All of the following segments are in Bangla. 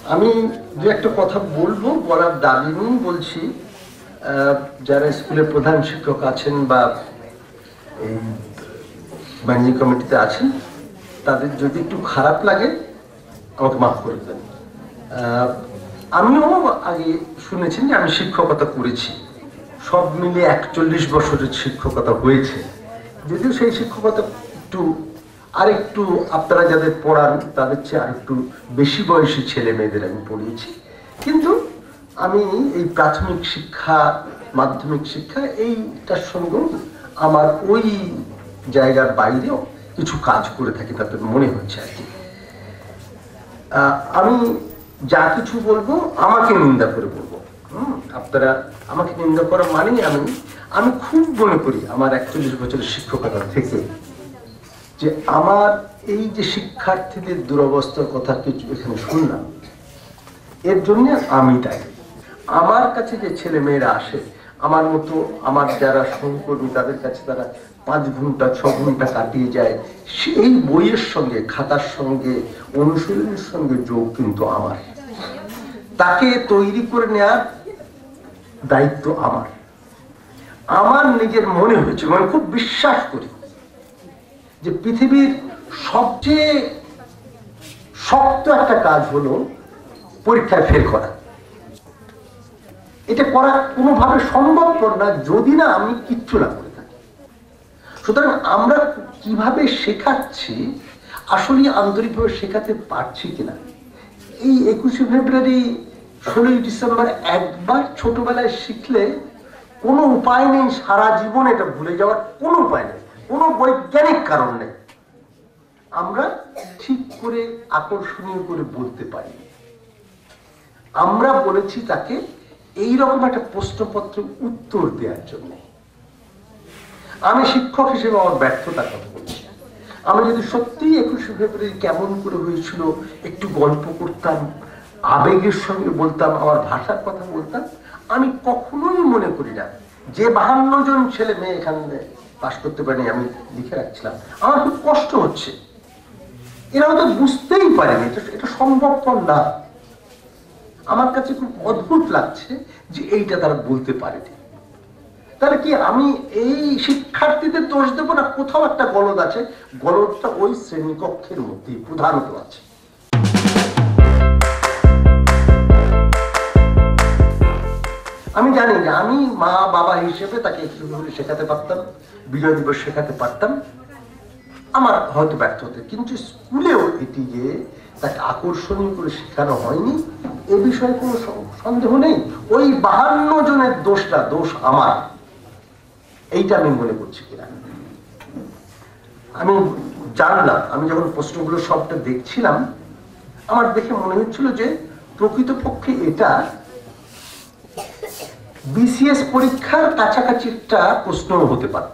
আমি দু একটা কথা বলবো, বলার দাবি নিয়ে বলছি। যারা স্কুলের প্রধান শিক্ষক আছেন বা এই ম্যানেজিং কমিটিতে আছেন, তাদের যদি একটু খারাপ লাগে আমাকে মাফ করে দেন। আমিও আগে শুনেছেন যে আমি শিক্ষকতা করেছি, সব মিলে 41 বছরের শিক্ষকতা হয়েছে। যদিও সেই শিক্ষকতা আরেকটু আপনারা যাদের পড়ান তাদের চেয়ে আরেকটু বেশি বয়সী ছেলে মেয়েদের আমি পড়িয়েছি, কিন্তু আমি এই প্রাথমিক শিক্ষা, মাধ্যমিক শিক্ষা এইটার সঙ্গেও আমার ওই জায়গার বাইরেও কিছু কাজ করে থাকি, তাতে মনে হচ্ছে আর কি। আমি যা কিছু বলবো আমাকে নিন্দা করে বলবো। আপনারা আমাকে নিন্দা করা মানে আমি খুব মনে করি আমার 41 বছরের শিক্ষকতা থেকে যে আমার এই যে শিক্ষার্থীদের দুরবস্থার কথা কিছু এখানে শুনলাম, এর জন্য আমি দায়ী। আমার কাছে যে ছেলে মেয়েরা আসে, আমার মতো আমার যারা সহকর্মী, তাদের কাছে তারা 5 ঘন্টা 6 ঘন্টা কাটিয়ে যায়, সেই বইয়ের সঙ্গে, খাতার সঙ্গে, অনুশীলনের সঙ্গে যোগ কিন্তু আমার। তাকে তৈরি করে নেওয়ার দায়িত্ব আমার। আমার নিজের মনে হয়েছে, আমি খুব বিশ্বাস করি যে পৃথিবীর সবচেয়ে শক্ত একটা কাজ হলো পরীক্ষায় ফেল করা। এটা করা কোনোভাবে সম্ভবপর না যদি না আমি কিচ্ছু না করে থাকি। সুতরাং আমরা কিভাবে শেখাচ্ছি, আসলে আন্তরিকভাবে শেখাতে পারছি কিনা। এই 21শে ফেব্রুয়ারি 16ই ডিসেম্বর একবার ছোটবেলায় শিখলে কোনো উপায় নেই, সারা জীবন এটা ভুলে যাওয়ার কোনো উপায় নেই, কোনো বৈজ্ঞানিক কারণ নেই। আমরা ঠিক করে আকর্ষণীয় করে বলতে পারি। আমরা বলেছি তাকে এইরকম একটা প্রশ্নপত্র উত্তর দেওয়ার জন্য। আমি শিক্ষক হিসেবে আমার ব্যর্থতার কথা বলছি। আমি যদি সত্যি 21শে ফেব্রুয়ারি কেমন করে হয়েছিল একটু গল্প করতাম, আবেগের সঙ্গে বলতাম, আমার ভাষার কথা বলতাম, আমি কখনোই মনে করি না যে 52 জন ছেলে মেয়ে এখানে পাস করতে পারেনি। আমি লিখে রাখছিলাম, আমার খুব কষ্ট হচ্ছে, এরা হয়তো বুঝতেই পারেনি, এটা সম্ভবপর না। আমার কাছে খুব অদ্ভুত লাগছে যে এইটা তারা বলতে পারেনি। তাহলে কি আমি এই শিক্ষার্থীদের দোষ দেবো না? কোথাও একটা গলদ আছে, গলদটা ওই শ্রেণীকক্ষের মধ্যেই প্রধানত আছে। আমি জানি যে আমি মা বাবা হিসেবে তাকে একটু শেখাতে পারতাম, বিজয় দিবস শেখাতে পারতাম, আমার হয়তো ব্যর্থ হতে। কিন্তু স্কুলেও এটি যে তাকে আকর্ষণীয় করে শেখানো হয়নি এ বিষয়ে কোনো সন্দেহ নেই। ওই 52 জনের দোষটা দোষ আমার, এইটা আমি মনে করছি কিনা। আমি জানলাম, আমি যখন প্রশ্নগুলো সবটা দেখছিলাম, আমার দেখে মনে হচ্ছিল যে প্রকৃতপক্ষে এটা বিসিএস পরীক্ষার কাছাকাছি একটা প্রশ্ন হতে পারত।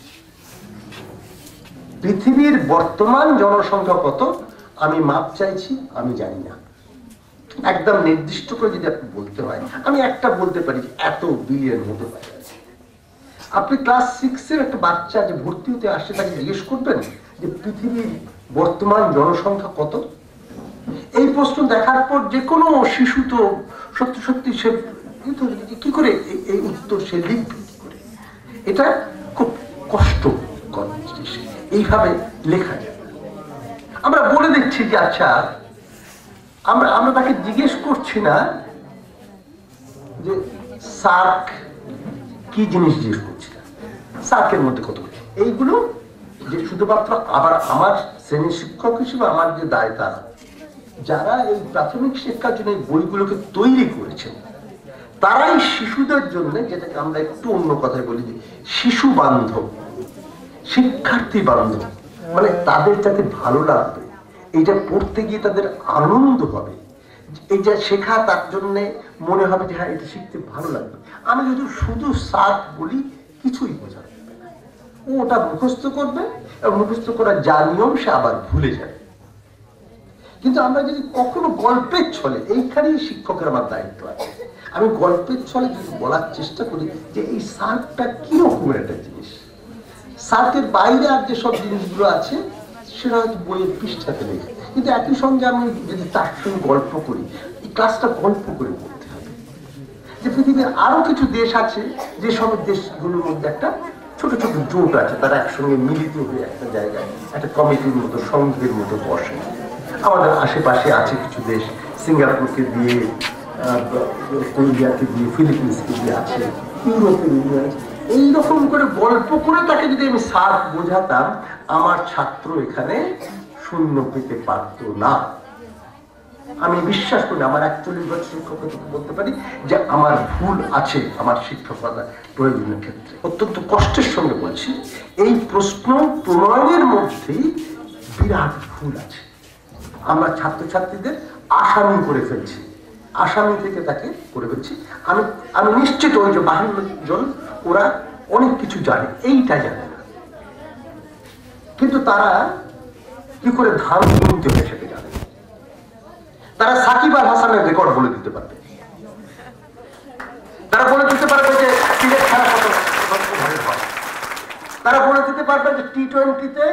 পৃথিবীর বর্তমান জনসংখ্যা কত আমি মাপ চাইছি, আমি জানি না। একদম নির্দিষ্ট করে যদি আপনি বলতে হয়, আমি একটা বলতে পারি এত বিলিয়ন হতে পারে। আপনি ক্লাস 6-এর একটা বাচ্চা যে ভর্তি হতে আসছে তাকে জিজ্ঞেস করবেন যে পৃথিবীর বর্তমান জনসংখ্যা কত? এই প্রশ্ন দেখার পর যে কোনো শিশু তো সত্যি সত্যি সে কি করে এই উত্তর সে লিখবে কি করে? এটা খুব কষ্টকর জিনিস, এইভাবে লেখা যায়। আমরা বলে দিচ্ছি যে আচ্ছা, আমরা তাকে জিজ্ঞেস করছি না যে সার্ক কি জিনিস, জিজ্ঞেস করছি না সার্কের মধ্যে কত। এইগুলো যে শুধুমাত্র আবার আমার শ্রেণী শিক্ষক হিসেবে আমার যে দায়, তারা যারা এই প্রাথমিক শিক্ষার জন্য এই বইগুলোকে তৈরি করেছেন, তারাই শিশুদের জন্য, যেটাকে আমরা একটু অন্য কথায় বলি যে শিশু বান্ধব, শিক্ষার্থী বান্ধব, মানে তাদের যাতে ভালো লাগবে, এইটা পড়তে গিয়ে তাদের আনন্দ হবে, এইটা শেখা তার জন্য মনে হবে যে হ্যাঁ এটা শিখতে ভালো লাগবে। আমি যদি শুধু সার্ক বলি কিছুই বোঝা যাবে না, ও ওটা মুখস্থ করবে এবং মুখস্থ করার যা নিয়ম সে আবার ভুলে যাবে। কিন্তু আমরা যদি কখনো গল্পের ছলে, এইখানেই শিক্ষকের আমার দায়িত্ব আছে, আমি গল্পের ছলে যদি বলার চেষ্টা করি যে এই সার্কটা কি রকমের একটা জিনিস, সার্কের বাইরে আর যে সব জিনিসগুলো আছে সেটা হয়তো বইয়ের পৃষ্ঠাতে নেই, কিন্তু একই সঙ্গে আমি যদি তার সঙ্গে গল্প করি, ক্লাসটা গল্প করে পড়তে হবে। যে পৃথিবীর আরো কিছু দেশ আছে যে সব দেশগুলোর মধ্যে একটা ছোট ছোট জোট আছে, তারা একসঙ্গে মিলিত হয়ে একটা জায়গায় একটা কমিটির মতো সংঘের মতো বসে। আমাদের আশেপাশে আছে কিছু দেশ, সিঙ্গাপুরকে দিয়ে, কোরিয়াকে দিয়ে, ফিলিপিন্সকে দিয়ে আছে, ইউরোপের ইউনিয়ন। এইরকম করে গল্প করে তাকে যদি আমি সার্ফ বোঝাতাম, আমার ছাত্র এখানে শূন্য পেতে পারত না। আমি বিশ্বাস করি, আমার 41 বছর শিক্ষকতা বলতে পারি যে আমার ভুল আছে আমার শিক্ষকতা প্রয়োজনের ক্ষেত্রে। অত্যন্ত কষ্টের সঙ্গে বলছি, এই প্রশ্ন প্রণয়নের মধ্যেই বিরাট ভুল আছে। আমরা ছাত্রছাত্রীদের আসামি করে ফেলছি, আসামি থেকে তাকে করে ফেলছি। আমি নিশ্চিত ওই যে 52 জন ওরা অনেক কিছু জানে, এইটা জানে না, কিন্তু তারা কি করে ধান কিনতে হয় সেটা জানে। তারা সাকিব আল হাসানের রেকর্ড বলে দিতে পারবে, তারা বলে দিতে পারবে যে ক্রিকেট খেলা কত হয়, তারা বলে দিতে পারবে যে টি-20-তে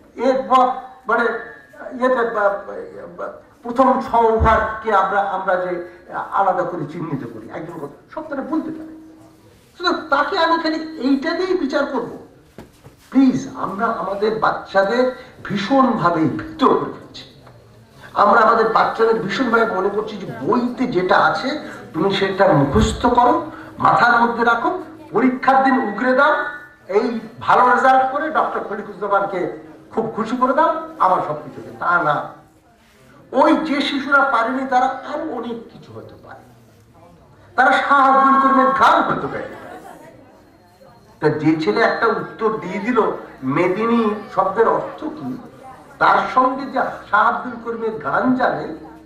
মানে ইয়েতে প্রথম 6 ওভারকে আমরা যে আলাদা করে চিহ্নিত করি, একজন সব তারা বলতে পারে। তাকে আমি খালি এইটা দিয়েই বিচার করব? প্লিজ, আমরা আমাদের বাচ্চাদের ভীষণভাবে ভীত করে ফেলছি। আমরা আমাদের বাচ্চাদের ভীষণভাবে মনে করছি যে বইতে যেটা আছে তুমি সেটা মুখস্থ করো, মাথার মধ্যে রাখো, পরীক্ষার দিন উগরে দাও, এই ভালো রেজাল্ট করে ডক্টর খলিকুজ্জামানকে খুব খুশি করে দাও, আমার সবকিছু। তা না, ওই যে শিশুরা পারেনি তারা আরো অনেক কিছু হতে পারে, তারা শাহ আব্দুল করিমের গান হতে পারে। তা যে ছেলে একটা উত্তর দিয়ে দিল মেদিনী শব্দের অর্থ কি, তার সঙ্গে যে শাহ আব্দুল করিমের গান জানে,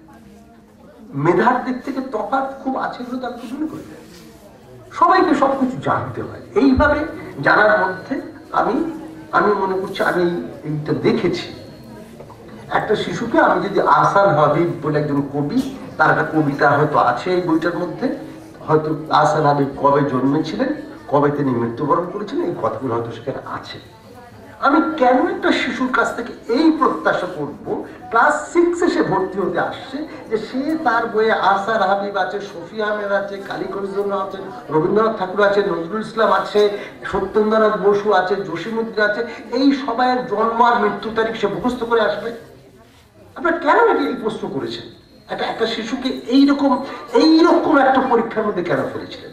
মেধার দিক থেকে তফাৎ খুব আছে বলে তার কি মনে করে। সবাইকে সবকিছু জানতে হয়। এইভাবে জানার মধ্যে আমি মনে করছি, আমি এইটা দেখেছি। একটা শিশুকে আমি যদি আহসান হাবিব বলে একজন কবি, তার একটা কবিতা হয়তো আছে এই বইটার মধ্যে, হয়তো আহসান হাবিব কবে জন্মেছিলেন, কবে তিনি মৃত্যুবরণ করেছিলেন, এই কথাগুলো হয়তো সেখানে আছে। আমি কেন একটা শিশুর কাছ থেকে এই প্রত্যাশা করব, ক্লাস 6 এ সে ভর্তি হতে আসছে, যে সে তার বইয়ে আহসান হাবিব আছে, শফি আহমেদ আছে, কালী করিমুল্লাহ আছেন, রবীন্দ্রনাথ ঠাকুর আছে, নজরুল ইসলাম আছে, সত্যেন্দ্রনাথ বসু আছে, জসীমউদ্দিন আছে, এই সবাইয়ের জন্ম আর মৃত্যু তারিখ সে মুখস্থ করে আসবে? আপনারা কেন এটি এই প্রশ্ন করেছেন? একটা শিশুকে এইরকম একটা পরীক্ষার মধ্যে কেন ফেলেছিলেন?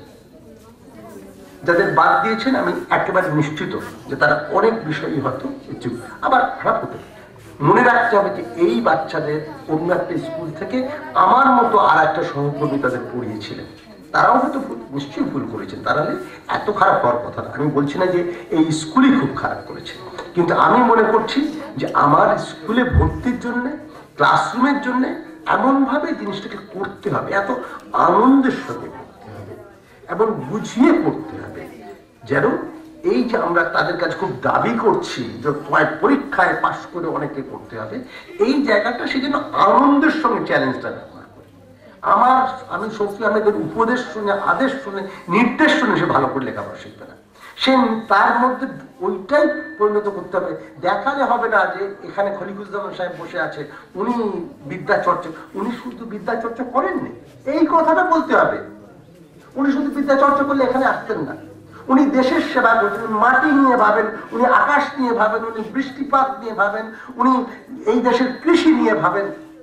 যাদের বাদ দিয়েছেন আমি একেবারে নিশ্চিত যে তারা অনেক বিষয়ই হয়তো ইচ্ছুক, আবার খারাপ হতে পারে। মনে রাখতে হবে যে এই বাচ্চাদের অন্য একটা স্কুল থেকে আমার মতো আর একটা সহকর্মী তাদের পড়িয়েছিলেন, তারাও হয়তো নিশ্চয়ই ভুল করেছেন, তাহলে এত খারাপ হওয়ার কথা না। আমি বলছি না যে এই স্কুলই খুব খারাপ করেছে, কিন্তু আমি মনে করছি যে আমার স্কুলে ভর্তির জন্য, ক্লাসরুমের জন্য এমনভাবে জিনিসটাকে করতে হবে, এত আনন্দের সঙ্গে করতে হবে এবং বুঝিয়ে করতে হবে, যেন এই যে আমরা তাদের কাছে খুব দাবি করছি যে পরীক্ষায় পাশ করে অনেকে করতে হবে, এই জায়গাটা সে যেন আনন্দের সঙ্গে চ্যালেঞ্জটা ব্যবহার করে। আমি শফি আহমেদের উপদেশ শুনে, আদেশ শুনে, নির্দেশ শুনে সে ভালো করে লেখাপড়া শিখবে না। সে তার মধ্যে ওইটাই পরিণত করতে হবে। দেখালে হবে না যে এখানে খলিকুজ্জামান সাহেব বসে আছে, উনি বিদ্যা চর্চা, উনি শুধু বিদ্যা চর্চা করেননি, এই কথাটা বলতে হবে। উনি শুধু বিদ্যা চর্চা করলে এখানে আসতেন না, উনি দেশের সেবা করছেন, মাটি নিয়ে ভাবেন, উনি আকাশ নিয়ে ভাবেন, উনি বৃষ্টিপাত নিয়ে ভাবেন, উনি এই দেশের কৃষি নিয়ে ভাবেন।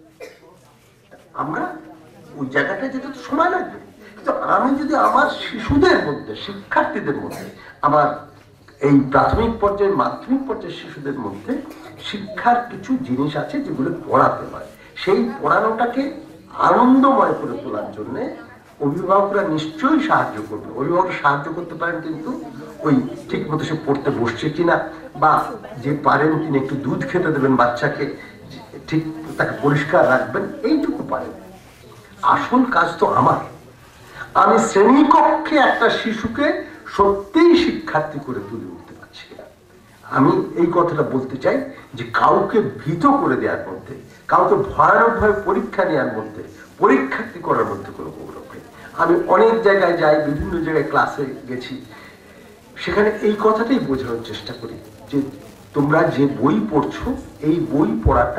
আমরা ওই জায়গাটা যেতে তো সময় লাগবে, কিন্তু আমি যদি আমার শিশুদের মধ্যে, শিক্ষার্থীদের মধ্যে, আমার এই প্রাথমিক পর্যায়ে, মাধ্যমিক পর্যায়ের শিশুদের মধ্যে শিক্ষার কিছু জিনিস আছে যেগুলো পড়াতে হয়, সেই পড়ানোটাকে আনন্দময় করে তোলার জন্য অভিভাবকরা নিশ্চয়ই সাহায্য করবে। অভিভাবকরা সাহায্য করতে পারেন, কিন্তু ওই ঠিক মতো সে পড়তে বসছে কিনা, বা যে পারেন তিনি একটু দুধ খেতে দেবেন বাচ্চাকে, ঠিক তাকে পরিষ্কার রাখবেন, এইটুকু পারেন। আসল কাজ তো আমার। আমি শ্রেণীকক্ষে একটা শিশুকে সত্যিই শিক্ষার্থী করে তুলে উঠতে পারছি না। আমি এই কথাটা বলতে চাই যে কাউকে ভীত করে দেওয়ার মধ্যে, কাউকে ভয়ানকভাবে পরীক্ষা নেওয়ার মধ্যে, পরীক্ষার্থী করার মধ্যে কোনো গৌরব নেই। আমি অনেক জায়গায় যাই, বিভিন্ন জায়গায় ক্লাসে গেছি, সেখানে এই কথাটাই বোঝানোর চেষ্টা করি যে তোমরা যে বই পড়ছো, এই বই পড়াটা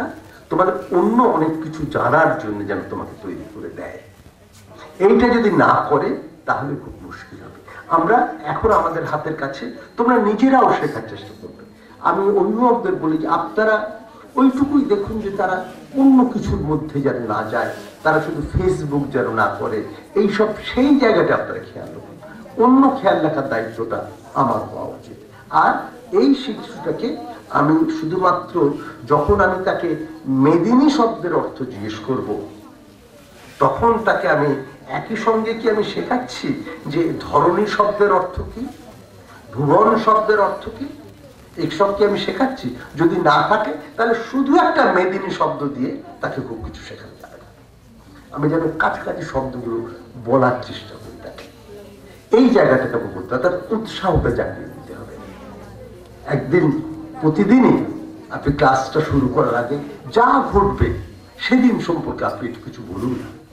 তোমার অন্য অনেক কিছু জানার জন্য যেন তোমাকে তৈরি করে দেয়। এইটা যদি না করে তাহলে খুব মুশকিল হবে। আমরা এখন আমাদের হাতের কাছে, তোমরা নিজেরাও শেখার চেষ্টা করবে। আমি অভিভাবকদের বলি যে আপনারা ওইটুকুই দেখুন যে তারা অন্য কিছুর মধ্যে যেন না যায়, তারা শুধু ফেসবুক যেন না করে, এইসব সেই জায়গাটা আপনারা খেয়াল রাখুন। অন্য খেয়াল রাখার দায়িত্বটা আমার হওয়া উচিত। আর এই শিশুটাকে আমি শুধুমাত্র যখন আমি তাকে মেদিনী শব্দের অর্থ জিজ্ঞেস করব, তখন তাকে আমি একই সঙ্গে কি আমি শেখাচ্ছি যে ধরণী শব্দের অর্থ কি, ভুবন শব্দের অর্থ কি, এইসব কি আমি শেখাচ্ছি? যদি না থাকে তাহলে শুধু একটা মেদিনী শব্দ দিয়ে তাকে খুব কিছু শেখানো যাবে না। আমি যেন কাছাকাছি শব্দগুলো বলার চেষ্টা করি তাকে, এই জায়গাটাকে বলতে হবে, তার উৎসাহটা জাগিয়ে দিতে হবে। একদিন প্রতিদিনই আপনি ক্লাসটা শুরু করার আগে যা ঘটবে সেদিন সম্পর্কে আপনি একটু কিছু বলুন।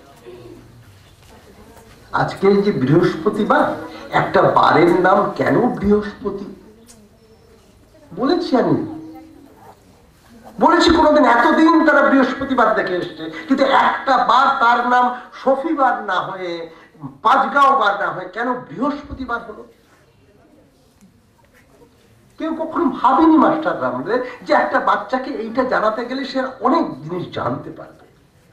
আজকে যে বৃহস্পতিবার, একটা বারের নাম কেন বৃহস্পতি বলেছি? আমি বলেছি কোনোদিন? এতদিন তারা বৃহস্পতিবার দেখে এসছে, কিন্তু একটা বার তার নাম শফিবার না হয়ে, পাঁচগাঁও বার না হয়ে কেন বৃহস্পতিবার হলো? কেউ কখনো ভাবেনি মাস্টাররা আমাদের যে একটা বাচ্চাকে এইটা জানাতে গেলে সে অনেক জিনিস জানতে পারবে।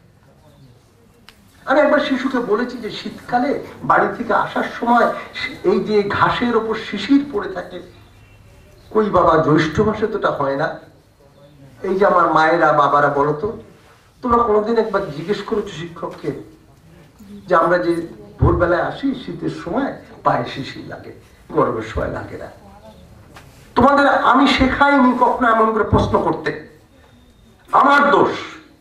আমি একবার শিশুকে বলেছি যে শীতকালে বাড়ি থেকে আসার সময় এই যে ঘাসের ওপর শিশির পড়ে থাকে, কই বাবা জ্যৈষ্ঠ মাসে তো এটা হয় না। এই যে আমার মায়েরা বাবারা বলো তো, তোমরা কোনোদিন একবার জিজ্ঞেস করেছো শিক্ষককে যে আমরা যে ভোরবেলায় আসি শীতের সময় পায়ে শিশির লাগে, গরমের সময় লাগে না? তোমাদের আমি শেখাইনি কখনো এমন করে প্রশ্ন করতে। আমার দোষ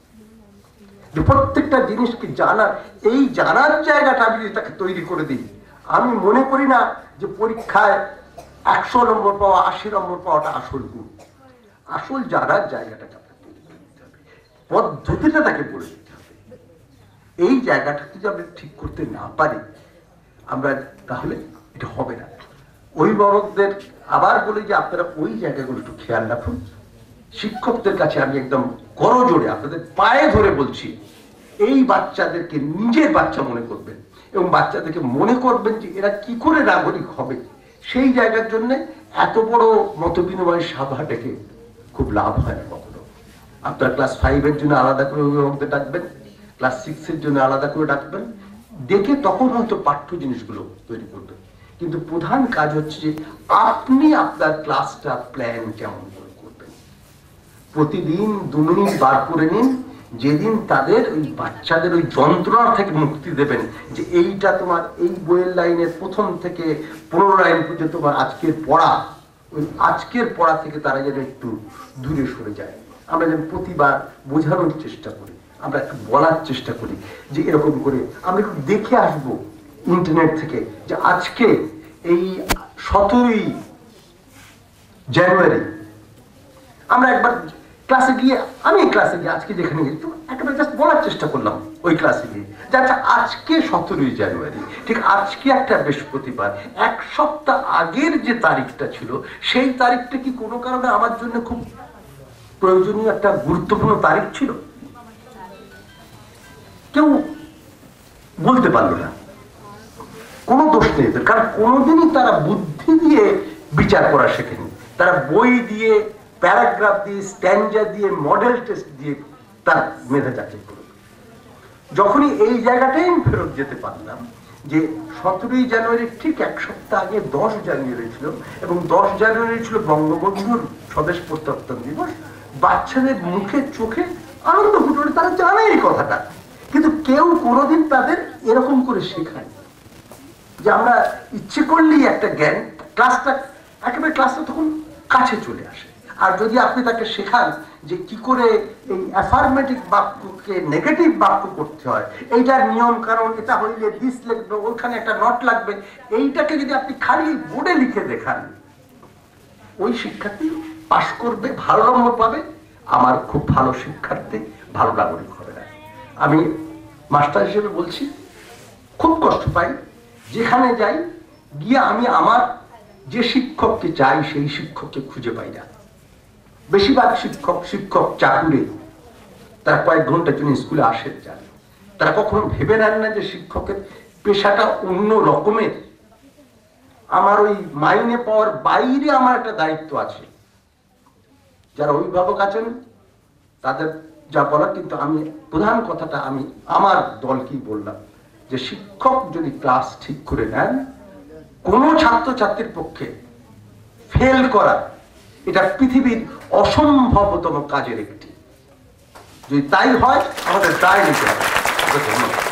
যে প্রত্যেকটা জিনিসকে জানার, এই জানার জায়গাটা আমি যদি তাকে তৈরি করে দিই, আমি মনে করি না যে পরীক্ষায় 100 নম্বর পাওয়া, 80 নম্বর পাওয়াটা আসল গুণ। আসল জানার জায়গাটাকে আপনাকে তৈরি করে দিতে হবে, পদ্ধতিটা তাকে বলে দিতে হবে। এই জায়গাটা যদি আমরা ঠিক করতে না পারি আমরা, তাহলে এটা হবে না। অভিভাবকদের আবার বলি যে আপনারা ওই জায়গাগুলো একটু খেয়াল রাখুন। শিক্ষকদের কাছে আমি একদম করজোড়ে আপনাদের পায়ে ধরে বলছি, এই বাচ্চাদেরকে নিজের বাচ্চা মনে করবেন এবং বাচ্চাদেরকে মনে করবেন যে এরা কি করে নাগরিক হবে। সেই জায়গার জন্য এত বড় মত বিনিময় সভা ডেকে খুব লাভ হয় না কখনো। আপনারা ক্লাস 5-এর জন্য আলাদা করে অভিভাবকদের ডাকবেন, ক্লাস 6-এর জন্য আলাদা করে ডাকবেন, ডেকে তখন হয়তো পাঠ্য জিনিসগুলো তৈরি করবেন। কিন্তু প্রধান কাজ হচ্ছে যে আপনি আপনার ক্লাসটা প্ল্যান কেমন করে করবেন। প্রতিদিন 2 মিনিট বার করে নিন, যেদিন তাদের ওই বাচ্চাদের ওই যন্ত্রণা থেকে মুক্তি দেবেন যে এইটা তোমার এই বইয়ের লাইনের প্রথম থেকে 15 লাইন পর্যন্ত তোমার আজকের পড়া, ওই আজকের পড়া থেকে তারা যেন একটু দূরে সরে যায়। আমরা যেন প্রতিবার বোঝানোর চেষ্টা করি, আমরা একটু বলার চেষ্টা করি যে এরকম করে আমরা একটু দেখে আসবো ইন্টারনেট থেকে যে আজকে এই 17ই জানুয়ারি আমরা একবার ক্লাসে গিয়ে, আমি ক্লাসে গিয়ে আজকে যেখানে গেছি একেবারে জাস্ট বলার চেষ্টা করলাম ওই ক্লাসে গিয়ে যে আচ্ছা আজকে 17ই জানুয়ারি, ঠিক আজকে একটা বৃহস্পতিবার, 1 সপ্তাহ আগের যে তারিখটা ছিল সেই তারিখটা কি কোনো কারণে আমার জন্য খুব প্রয়োজনীয় একটা গুরুত্বপূর্ণ তারিখ ছিল? কেউ বলতে পারলো না। কোনো দোষ নেই, কারণ কোনোদিনই তারা বুদ্ধি দিয়ে বিচার করা শেখেনি। তারা বই দিয়ে, প্যারাগ্রাফ দিয়ে, স্ট্যান্ডার দিয়ে, মডেল টেস্ট দিয়ে তার মেধা যাচাই করবে। যখনই এই জায়গাটাই আমি ফেরত যেতে পারলাম যে 17ই জানুয়ারি ঠিক 1 সপ্তাহ আগে 10 জানুয়ারি ছিল এবং 10 জানুয়ারি ছিল বঙ্গবন্ধুর স্বদেশ প্রত্যাবর্তন দিবস, বাচ্চাদের মুখে চোখে আনন্দ ফুটে ওঠে, তারা জানে এই কথাটা, কিন্তু কেউ কোনোদিন তাদের এরকম করে শেখায় যে আমরা ইচ্ছে করলেই একটা জ্ঞান, ক্লাসটা একেবারে ক্লাসটা তখন কাছে চলে আসে। আর যদি আপনি তাকে শেখান যে কি করে এই অ্যাফার্মেটিভ বাক্যকে নেগেটিভ বাক্য করতে হয়, এইটার নিয়ম কারণ, এটা হইলে দিস লিখবে, ওখানে একটা নট লাগবে, এইটাকে যদি আপনি খালি বোর্ডে লিখে দেখান, ওই শিক্ষার্থী পাশ করবে, ভালো নম্বর পাবে, আমার খুব ভালো শিক্ষার্থী ভালো নাগরিক হবে না। আমি মাস্টার হিসেবে বলছি, খুব কষ্ট পাই যেখানে যাই গিয়ে আমি আমার যে শিক্ষককে চাই সেই শিক্ষককে খুঁজে পাই না। বেশিরভাগ শিক্ষক চাকুরে, তারা কয়েক ঘন্টার জন্য স্কুলে আসে যায়। তারা কখনো ভেবে নেন না যে শিক্ষকের পেশাটা অন্য রকমের। আমার ওই মাইনে পাওয়ার বাইরে আমার একটা দায়িত্ব আছে। যারা অভিভাবক আছেন তাদের যা বলার, কিন্তু আমি প্রধান কথাটা আমি আমার দলকেই বললাম যে শিক্ষক যদি ক্লাস ঠিক করে নেন, কোন ছাত্রছাত্রীর পক্ষে ফেল করা এটা পৃথিবীর অসম্ভবতম কাজের একটি। যদি তাই হয় আমাদের দায় নিতে হবে। ধন্যবাদ।